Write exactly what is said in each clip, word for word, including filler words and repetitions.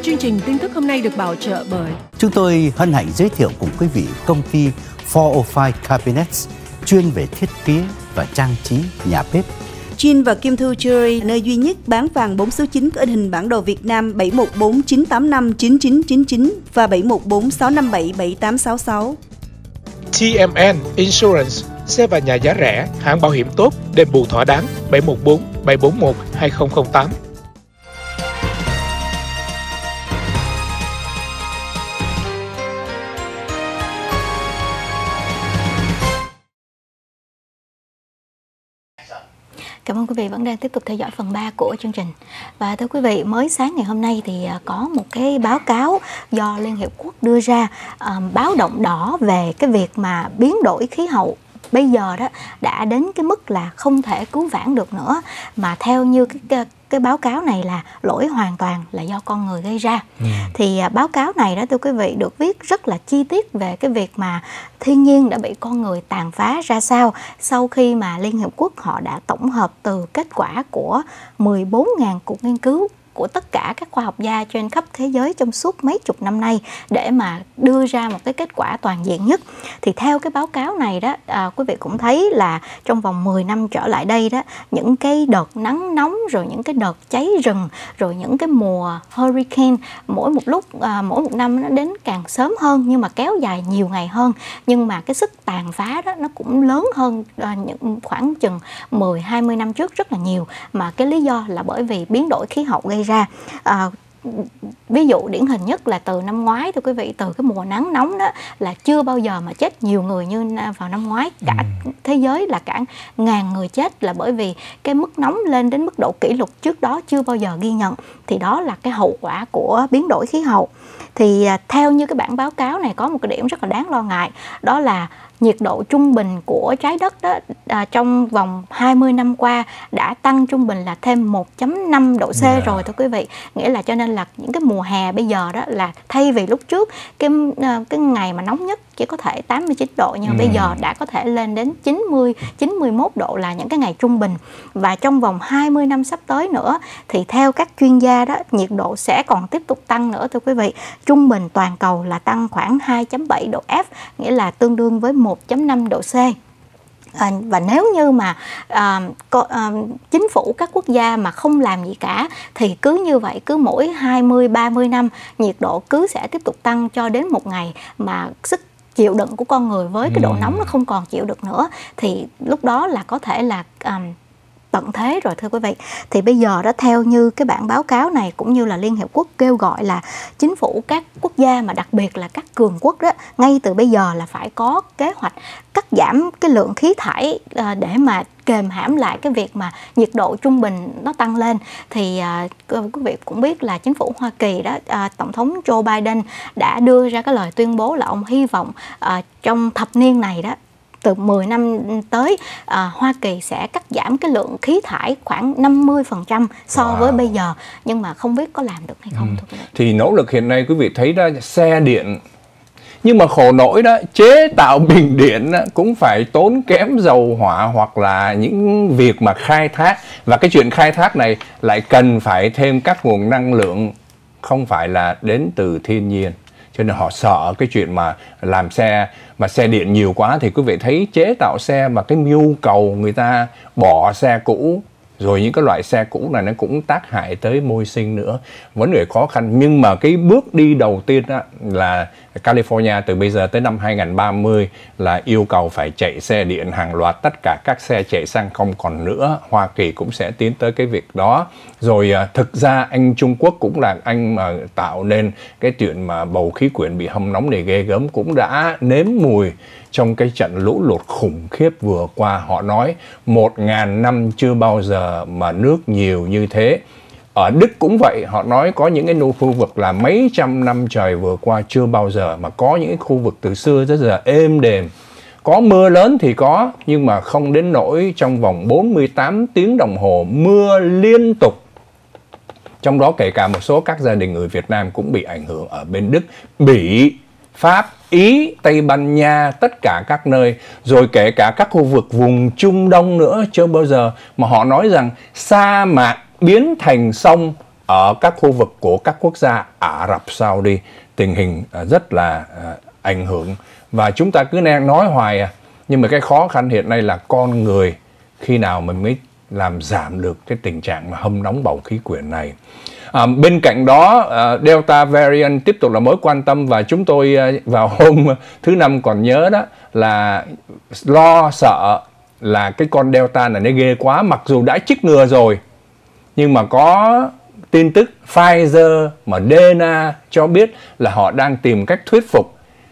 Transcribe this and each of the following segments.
Chương trình tin tức hôm nay được bảo trợ bởi chúng tôi hân hạnh giới thiệu cùng quý vị công ty bốn không năm Cabinets, chuyên về thiết kế và trang trí nhà bếp. Chin và Kim Thu Jewelry, nơi duy nhất bán vàng bốn số chín có in hình bản đồ Việt Nam bảy một bốn chín tám năm chín chín chín chín và bảy một bốn sáu năm bảy bảy tám sáu sáu. tê em en Insurance, xe và nhà giá rẻ, hãng bảo hiểm tốt, đền bù thỏa đáng. Bảy một bốn bảy bốn một hai không không tám. Cảm ơn quý vị vẫn đang tiếp tục theo dõi phần ba của chương trình. Và thưa quý vị, mới sáng ngày hôm nay thì có một cái báo cáo do Liên Hiệp Quốc đưa ra, um, báo động đỏ về cái việc mà biến đổi khí hậu bây giờ đó đã đến cái mức là không thể cứu vãn được nữa, mà theo như cái, cái cái báo cáo này là lỗi hoàn toàn là do con người gây ra. Ừ. Thì à, báo cáo này đó thưa quý vị được viết rất là chi tiết về cái việc mà thiên nhiên đã bị con người tàn phá ra sao, sau khi mà Liên Hiệp Quốc họ đã tổng hợp từ kết quả của mười bốn nghìn cuộc nghiên cứu của tất cả các khoa học gia trên khắp thế giới trong suốt mấy chục năm nay để mà đưa ra một cái kết quả toàn diện nhất. Thì theo cái báo cáo này đó, à, quý vị cũng thấy là trong vòng mười năm trở lại đây đó, những cái đợt nắng nóng, rồi những cái đợt cháy rừng, rồi những cái mùa hurricane mỗi một lúc, à, mỗi một năm nó đến càng sớm hơn nhưng mà kéo dài nhiều ngày hơn. Nhưng mà cái sức tàn phá đó nó cũng lớn hơn à, những khoảng chừng mười hai mươi năm trước rất là nhiều. Mà cái lý do là bởi vì biến đổi khí hậu gây ra. À, ví dụ điển hình nhất là từ năm ngoái thưa quý vị, từ cái mùa nắng nóng đó là chưa bao giờ mà chết nhiều người như vào năm ngoái. Cả ừ. thế giới là cả ngàn người chết là bởi vì cái mức nóng lên đến mức độ kỷ lục trước đó chưa bao giờ ghi nhận. Thì đó là cái hậu quả của biến đổi khí hậu. Thì à, theo như cái bản báo cáo này có một cái điểm rất là đáng lo ngại, đó là nhiệt độ trung bình của trái đất đó à, trong vòng hai mươi năm qua đã tăng trung bình là thêm một phẩy năm độ C yeah. rồi thưa quý vị. Nghĩa là cho nên là những cái mùa hè bây giờ đó là thay vì lúc trước cái cái ngày mà nóng nhất chỉ có thể tám mươi chín độ, nhưng ừ. bây giờ đã có thể lên đến chín mươi, chín mươi mốt độ là những cái ngày trung bình. Và trong vòng hai mươi năm sắp tới nữa thì theo các chuyên gia đó, nhiệt độ sẽ còn tiếp tục tăng nữa thưa quý vị. Trung bình toàn cầu là tăng khoảng hai phẩy bảy độ F, nghĩa là tương đương với một phẩy năm độ C. À, và nếu như mà à, có, à, chính phủ các quốc gia mà không làm gì cả thì cứ như vậy, cứ mỗi hai mươi ba mươi năm nhiệt độ cứ sẽ tiếp tục tăng cho đến một ngày mà sức chịu đựng của con người với cái độ nóng nó không còn chịu được nữa, thì lúc đó là có thể là um, tận thế rồi thưa quý vị. Thì bây giờ đó, theo như cái bản báo cáo này cũng như là Liên Hiệp Quốc kêu gọi là chính phủ các quốc gia mà đặc biệt là các cường quốc đó, ngay từ bây giờ là phải có kế hoạch cắt giảm cái lượng khí thải để mà kềm hãm lại cái việc mà nhiệt độ trung bình nó tăng lên. Thì à, quý vị cũng biết là chính phủ Hoa Kỳ đó, à, Tổng thống Joe Biden đã đưa ra cái lời tuyên bố là ông hy vọng à, trong thập niên này đó, từ mười năm tới à, Hoa Kỳ sẽ cắt giảm cái lượng khí thải khoảng năm mươi phần trăm so wow. với bây giờ. Nhưng mà không biết có làm được hay không. Ừ. Thì nỗ lực hiện nay quý vị thấy đó, xe điện, nhưng mà khổ nỗi đó, chế tạo bình điện đó, cũng phải tốn kém dầu hỏa hoặc là những việc mà khai thác. Và cái chuyện khai thác này lại cần phải thêm các nguồn năng lượng không phải là đến từ thiên nhiên. Cho nên họ sợ cái chuyện mà làm xe, mà xe điện nhiều quá thì quý vị thấy chế tạo xe mà cái nhu cầu người ta bỏ xe cũ, rồi những cái loại xe cũ này nó cũng tác hại tới môi sinh nữa. Vấn đề khó khăn, nhưng mà cái bước đi đầu tiên đó là California từ bây giờ tới năm hai nghìn không trăm ba mươi là yêu cầu phải chạy xe điện hàng loạt, tất cả các xe chạy xăng không còn nữa. Hoa Kỳ cũng sẽ tiến tới cái việc đó. Rồi thực ra anh Trung Quốc cũng là anh mà tạo nên cái chuyện mà bầu khí quyển bị hâm nóng này ghê gớm, cũng đã nếm mùi trong cái trận lũ lụt khủng khiếp vừa qua. Họ nói một ngàn năm chưa bao giờ mà nước nhiều như thế. Ở Đức cũng vậy, họ nói có những cái khu vực là mấy trăm năm trời vừa qua chưa bao giờ, mà có những cái khu vực từ xưa tới giờ êm đềm. Có mưa lớn thì có, nhưng mà không đến nỗi trong vòng bốn mươi tám tiếng đồng hồ mưa liên tục. Trong đó kể cả một số các gia đình người Việt Nam cũng bị ảnh hưởng ở bên Đức, Bỉ, Pháp, Ý, Tây Ban Nha, tất cả các nơi. Rồi kể cả các khu vực vùng Trung Đông nữa chưa bao giờ. Mà họ nói rằng sa mạc biến thành sông ở các khu vực của các quốc gia Ả Rập Saudi tình hình rất là ảnh hưởng. Và chúng ta cứ đang nói hoài à, nhưng mà cái khó khăn hiện nay là con người khi nào mình mới làm giảm được cái tình trạng mà hâm nóng bầu khí quyển này. À, bên cạnh đó, uh, Delta variant tiếp tục là mối quan tâm, và chúng tôi uh, vào hôm thứ Năm còn nhớ đó là lo sợ là cái con Delta này nó ghê quá, mặc dù đã chích ngừa rồi. Nhưng mà có tin tức Pfizer, Moderna cho biết là họ đang tìm cách thuyết phục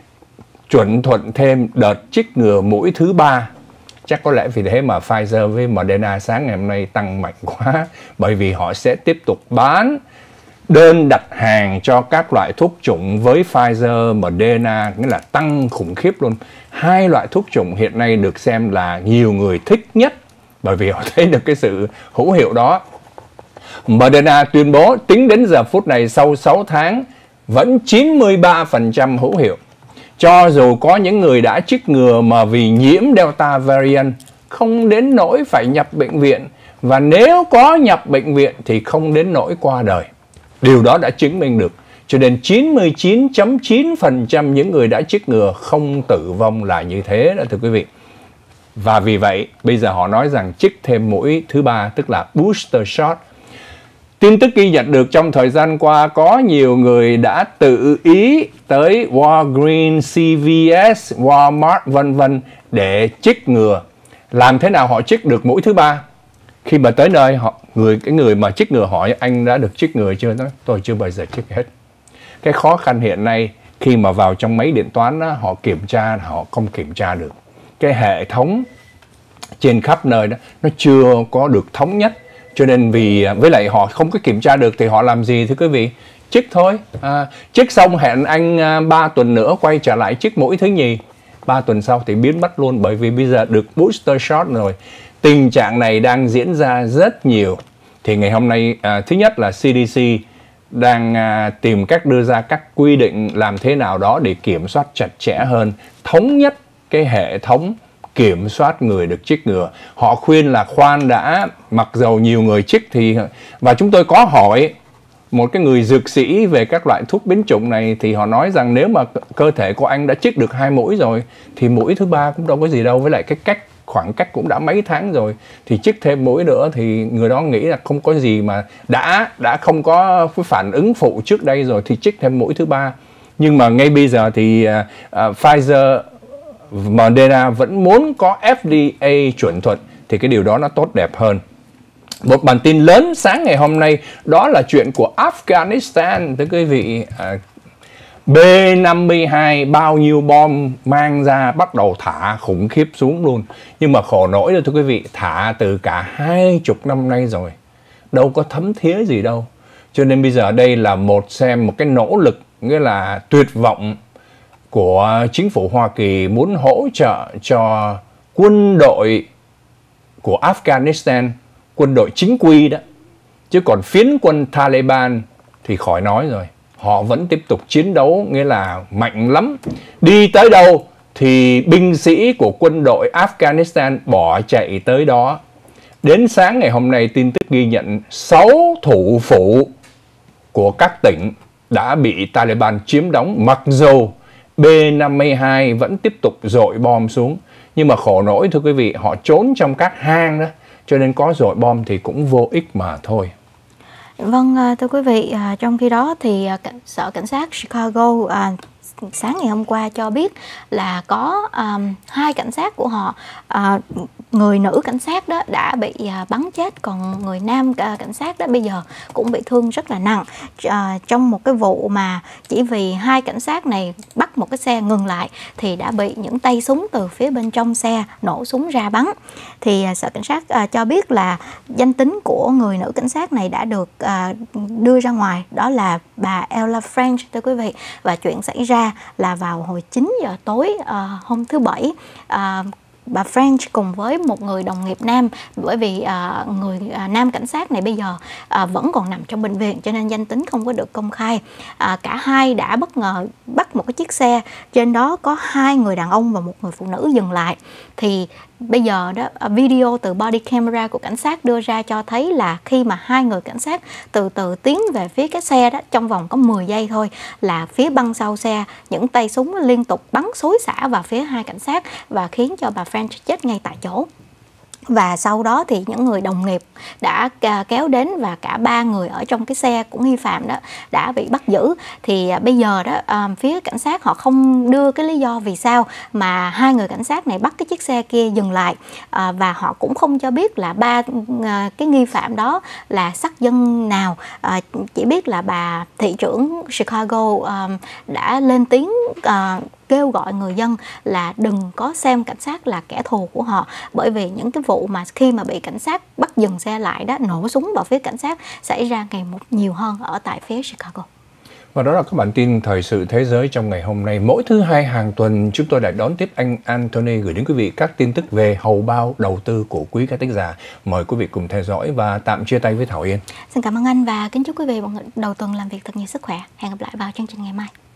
chuẩn thuận thêm đợt chích ngừa mũi thứ ba. Chắc có lẽ vì thế mà Pfizer với Moderna sáng ngày hôm nay tăng mạnh quá, bởi vì họ sẽ tiếp tục bán đơn đặt hàng cho các loại thuốc chủng với Pfizer, Moderna, nghĩa là tăng khủng khiếp luôn. Hai loại thuốc chủng hiện nay được xem là nhiều người thích nhất, bởi vì họ thấy được cái sự hữu hiệu đó. Moderna tuyên bố tính đến giờ phút này sau sáu tháng vẫn chín mươi ba phần trăm hữu hiệu. Cho dù có những người đã chích ngừa mà vì nhiễm Delta variant không đến nỗi phải nhập bệnh viện, và nếu có nhập bệnh viện thì không đến nỗi qua đời. Điều đó đã chứng minh được. Cho nên chín mươi chín phẩy chín phần trăm những người đã chích ngừa không tử vong là như thế đó thưa quý vị. Và vì vậy bây giờ họ nói rằng chích thêm mũi thứ ba, tức là booster shot. Tin tức ghi nhận được trong thời gian qua có nhiều người đã tự ý tới Walgreens, xê vê ét, Walmart vân vân để chích ngừa. Làm thế nào họ chích được mũi thứ ba? Khi mà tới nơi họ người cái người mà chích ngừa hỏi anh đã được chích ngừa chưa? Nói tôi chưa bao giờ chích hết. Cái khó khăn hiện nay khi mà vào trong máy điện toán đó, họ kiểm tra họ không kiểm tra được. Cái hệ thống trên khắp nơi đó nó chưa có được thống nhất. Cho nên vì với lại họ không có kiểm tra được thì họ làm gì thưa quý vị? Chích thôi. À, chích xong hẹn anh ba tuần nữa quay trở lại chích mũi thứ nhì. ba tuần sau thì biến mất luôn, bởi vì bây giờ được booster shot rồi. Tình trạng này đang diễn ra rất nhiều. Thì ngày hôm nay à, thứ nhất là xê đê xê đang à, tìm cách đưa ra các quy định làm thế nào đó để kiểm soát chặt chẽ hơn, thống nhất cái hệ thống kiểm soát người được chích ngừa. Họ khuyên là khoan đã, mặc dầu nhiều người chích thì, và chúng tôi có hỏi một cái người dược sĩ về các loại thuốc biến chủng này, thì họ nói rằng nếu mà cơ thể của anh đã chích được hai mũi rồi thì mũi thứ ba cũng đâu có gì đâu, với lại cái cách khoảng cách cũng đã mấy tháng rồi, thì chích thêm mũi nữa thì người đó nghĩ là không có gì, mà đã đã không có cái phản ứng phụ trước đây rồi thì chích thêm mũi thứ ba. Nhưng mà ngay bây giờ thì uh, uh, Pfizer, Moderna vẫn muốn có ép đê a chuẩn thuận, thì cái điều đó nó tốt đẹp hơn. Một bản tin lớn sáng ngày hôm nay đó là chuyện của Afghanistan. Thưa quý vị, à, B năm mươi hai bao nhiêu bom mang ra bắt đầu thả khủng khiếp xuống luôn. Nhưng mà khổ nỗi rồi thưa quý vị, thả từ cả hai chục năm nay rồi, đâu có thấm thía gì đâu. Cho nên bây giờ đây là một xem một cái nỗ lực, nghĩa là tuyệt vọng của chính phủ Hoa Kỳ muốn hỗ trợ cho quân đội của Afghanistan, quân đội chính quy đó. Chứ còn phiến quân Taliban thì khỏi nói rồi. Họ vẫn tiếp tục chiến đấu, nghĩa là mạnh lắm. Đi tới đâu thì binh sĩ của quân đội Afghanistan bỏ chạy tới đó. Đến sáng ngày hôm nay tin tức ghi nhận sáu thủ phủ của các tỉnh đã bị Taliban chiếm đóng, mặc dù B năm mươi hai vẫn tiếp tục dội bom xuống. Nhưng mà khổ nỗi thưa quý vị, họ trốn trong các hang đó, cho nên có dội bom thì cũng vô ích mà thôi. Vâng, thưa quý vị, trong khi đó thì Sở Cảnh sát Chicago sáng ngày hôm qua cho biết là có um, hai cảnh sát của họ, uh, người nữ cảnh sát đó đã bị uh, bắn chết, còn người nam uh, cảnh sát đó bây giờ cũng bị thương rất là nặng, uh, trong một cái vụ mà chỉ vì hai cảnh sát này bắt một cái xe ngừng lại thì đã bị những tay súng từ phía bên trong xe nổ súng ra bắn. Thì uh, Sở Cảnh sát uh, cho biết là danh tính của người nữ cảnh sát này đã được uh, đưa ra ngoài, đó là bà Ella French thưa quý vị, và chuyện xảy ra là vào hồi chín giờ tối uh, hôm thứ Bảy. Uh, bà French cùng với một người đồng nghiệp nam, bởi vì uh, người uh, nam cảnh sát này bây giờ uh, vẫn còn nằm trong bệnh viện cho nên danh tính không có được công khai. Uh, cả hai đã bất ngờ bắt một cái chiếc xe, trên đó có hai người đàn ông và một người phụ nữ dừng lại. Thì bây giờ đó, video từ body camera của cảnh sát đưa ra cho thấy là khi mà hai người cảnh sát từ từ tiến về phía cái xe đó, trong vòng có mười giây thôi là phía băng sau xe những tay súng liên tục bắn xối xả vào phía hai cảnh sát và khiến cho bà French chết ngay tại chỗ. Và sau đó thì những người đồng nghiệp đã kéo đến và cả ba người ở trong cái xe của nghi phạm đó đã bị bắt giữ. Thì bây giờ đó phía cảnh sát họ không đưa cái lý do vì sao mà hai người cảnh sát này bắt cái chiếc xe kia dừng lại, và họ cũng không cho biết là ba cái nghi phạm đó là sắc dân nào. Chỉ biết là bà thị trưởng Chicago đã lên tiếng kêu gọi người dân là đừng có xem cảnh sát là kẻ thù của họ, bởi vì những cái vụ mà khi mà bị cảnh sát bắt dừng xe lại đó, nổ súng vào phía cảnh sát xảy ra ngày một nhiều hơn ở tại phía Chicago. Và đó là các bản tin thời sự thế giới trong ngày hôm nay. Mỗi thứ hai hàng tuần chúng tôi lại đón tiếp anh Anthony gửi đến quý vị các tin tức về hầu bao đầu tư của quý các tác giả. Mời quý vị cùng theo dõi và tạm chia tay với Thảo Yên. Xin cảm ơn anh và kính chúc quý vị một đầu tuần làm việc thật nhiều sức khỏe. Hẹn gặp lại vào chương trình ngày mai.